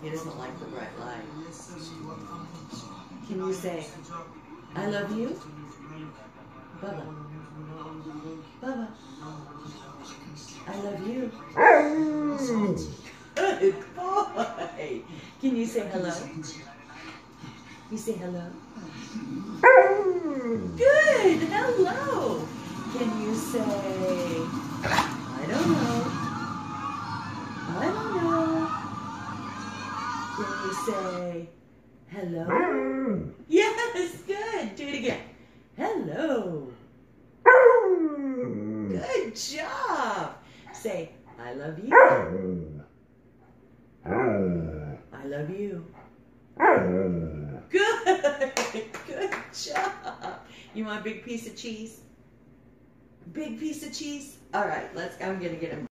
He doesn't like the bright light. Can you say, I love you? Bubba. Bubba. I love you. Good boy. Can you say hello? You say hello? Good. Hello. Can you say, I don't know. I don't know. Can you say, hello? Yes, good. Do it again. Hello. Good job. Say, I love you. I love you. Good. Good job. You want a big piece of cheese? Big piece of cheese? All right, I'm going to get him.